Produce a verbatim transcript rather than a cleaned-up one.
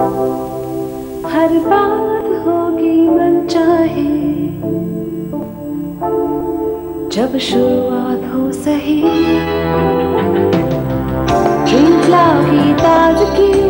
हर बात होगी मन चाहे, जब शुरुआत हो सही। ड्रीम्स लाओगी ताजगी,